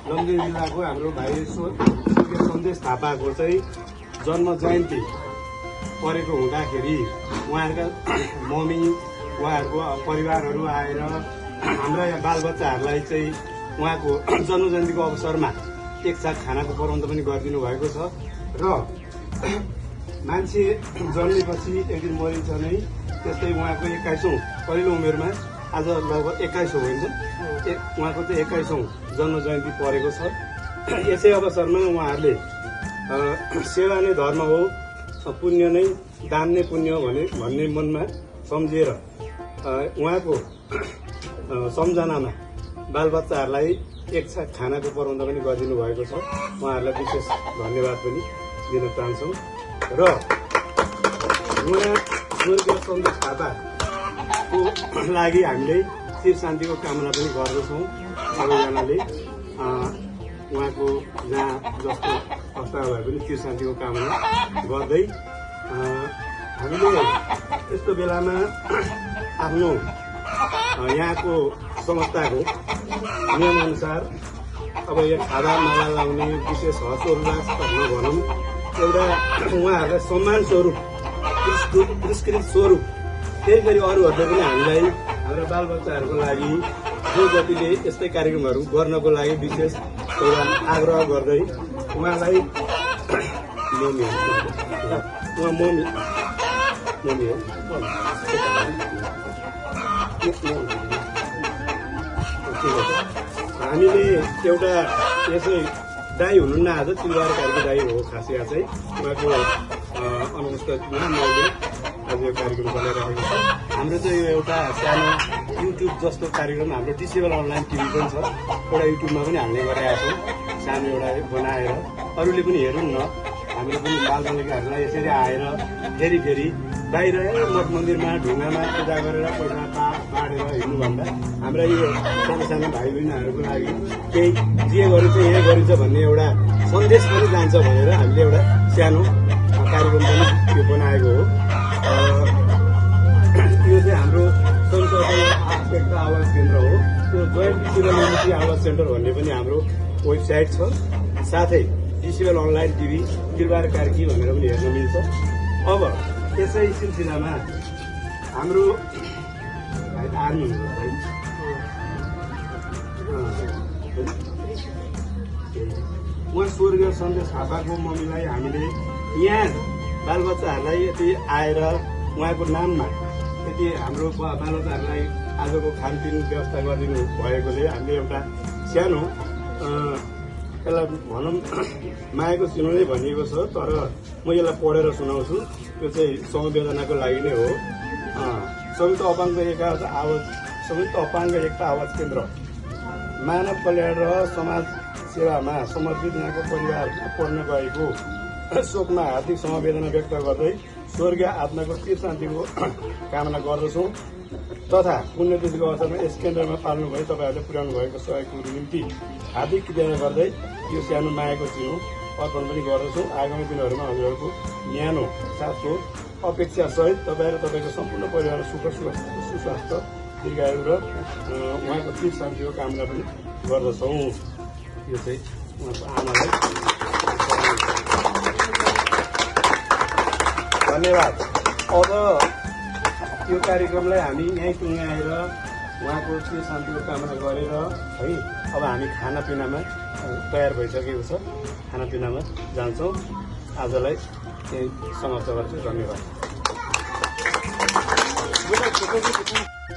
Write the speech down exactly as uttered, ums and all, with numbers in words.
लमजुङ जिल्लाको हाम्रो भाइ स्वर्गीय सन्देश थापाको चाहिँ जन्म जयन्ती परेको हुँदाखेरि उहाँहरूका मम्मी उहाँहरूको परिवारहरू आएर हाम्रा यहाँ बालबच्चाहरूलाई चाहिँ उहाँको जन्म जयन्तीको अवसरमा एकसाथ खानाको प्रबन्ध पनि गरिदिनु भएको छ र मान्छे जन्मेपछि एक दिन मरिन्छ नै त्यस्तै उहाँको एक्काइसौँ पहिलो उमेरमा आज लगभग एक्काइसौँ हुन्छ उहाँको चाहिँ एक्काइसौँ जन्म जयन्ती परेको छ। यसै अवसरमा उहाँहरूले सेवा नै धर्म हो, पुण्य नै दान नै पुण्य भने भन्ने मनमा सम्झेर उहाँको सम्झनामा बालबच्चाहरूलाई एकसाथ खानाको प्रबन्ध पनि गरिदिनु भएको छ। उहाँहरूलाई विशेष धन्यवाद पनि दिन चाहन्छौँ र उहाँ स्वर्गीय सन्देश थापाको लागि हामीले शिर शान्तिको कामना पनि गर्दछौँ। सबैजनाले उहाँको जहाँ जस्तो अवस्था भए पनि शिर शान्तिको कामना गर्दै हामीले यस्तो बेलामा आफ्नो यहाँको संस्थाको नियमअनुसार अब यो खादा माला लाउने विशेष हर्षोल्लास भनौँ एउटा उहाँहरूलाई सम्मान स्वरूप पुरस्कृत स्वरूप फेरि फेरि अरूहरूले पनि हामीलाई हाम्रा बालबच्चाहरूको लागि जो जतिले यस्तै कार्यक्रमहरू गर्नको लागि विशेष एउटा आग्रह गर्दै उहाँलाई मम्मी उहाँ मम्मी मम्मी हो हामीले एउटा यसै दाई हुनुहुन्न आज चिलवार कार्यको दाई हो खास यहाँ चाहिँ उहाँको अनुपस्थितिमा मैले आज यो कार्यक्रम चलाइरहेको छु। हाम्रो चाहिँ यो एउटा सानो युट्युब जस्तो कार्यक्रम हाम्रो डिसेबल अनलाइन टिभी पनि छ, एउटा युट्युबमा पनि हाल्ने गरेका छौँ सानो एउटा बनाएर अरूले पनि हेरौँ न। हामीले पनि बालबालिकाहरूलाई यसरी आएर फेरि फेरि बाहिर मठ मन्दिरमा ढुङ्गामा पूजा गरेर पैसा पा बाँडेर हिँड्नुभन्दा हाम्रा यो सानो सानो भाइ बहिनीहरूको लागि केही जे गरिन्छ यही गरिन्छ भन्ने एउटा सन्देश पनि जान्छ भनेर हामीले एउटा सानो कार्यक्रम पनि यो बनाएको हो। यो चाहिँ हाम्रो संसदीय आस्पेक्ट आवाज केन्द्र हो। त्यो joint disable unity Awaaz center भन्ने पनि हाम्रो वेबसाइट छ, साथै disable online TV Birbar Karki भनेर पनि हेर्न मिल्छ। अब यसै सिलसिलामा हाम्रो आर्मी उहाँ स्वर्गीय सन्देश थापाको मम्मीलाई हामीले यहाँ बालबच्चाहरूलाई यति आएर उहाँको नाममा यति हाम्रो बालबच्चाहरूलाई आजको खानपिन व्यवस्था गरिदिनु भएकोले हामीले एउटा सानो यसलाई भनौँ मायाको चिनो नै भनिएको छ, तर म यसलाई पढेर सुनाउँछु। त्यो चाहिँ समवेदनाको लागि नै हो। संयुक्त अपाङ्ग एकता आवाज संयुक्त अपाङ्ग एकता आवाज केन्द्र मानव कल्याण र समाज सेवामा समर्पित यहाँको परिवारमा पढ्न गएको शोकमा हार्दिक समवेदना व्यक्त गर्दै स्वर्गीय आत्माको चिर शान्तिको कामना गर्दछौँ तथा पुण्यतिथिको अवसरमा यस केन्द्रमा पाल्नु भई तपाईँहरूले पुर्याउनु भएको सहयोगको निम्ति हार्दिक कृतज्ञता गर्दै यो सानो मायाको चिनो अर्पण पनि गर्दछौँ। आगामी दिनहरूमा हजुरहरूको न्यानो साथको अपेक्षा सहित तपाईँ र तपाईँको सम्पूर्ण परिवार सुख सुस्वास्थ्य दीर्घायु र उहाँको चिर शान्तिको कामना पनि गर्दछौँ। यो चाहिँ उहाँको आमालाई धन्यवाद। अब यो कार्यक्रमलाई हामी यहीँ टुङ्गाएर उहाँको चिर शान्तिको कामना गरेर है अब हामी खानापिनामा तयार भइसकेको छ, खानापिनामा जान्छौँ। आजलाई यही समाप्त गर्छु। धन्यवाद।